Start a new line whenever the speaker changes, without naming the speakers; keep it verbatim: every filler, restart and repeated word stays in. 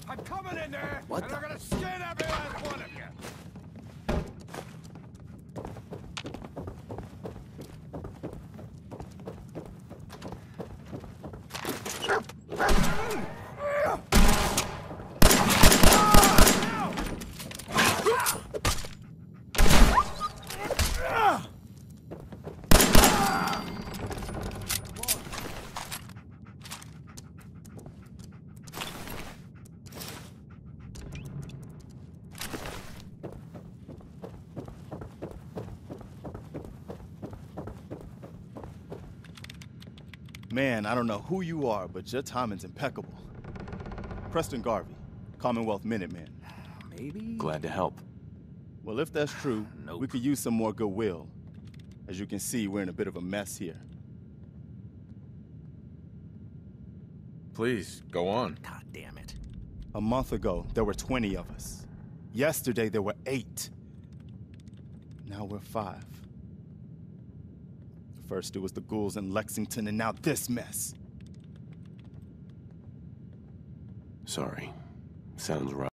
I'm coming in there,
What
and
the?
I'm gonna skin every last one of you!
Man, I don't know who you are, but your timing's impeccable. Preston Garvey, Commonwealth Minuteman.
Maybe?
Glad to help.
Well, if that's true,
Nope.
we could use some more goodwill. As you can see, we're in a bit of a mess here.
Please, go on.
God damn it.
A month ago, there were twenty of us. Yesterday, there were eight. Now we're five. First, it was the ghouls in Lexington, and now this mess.
Sorry. Sounds rough.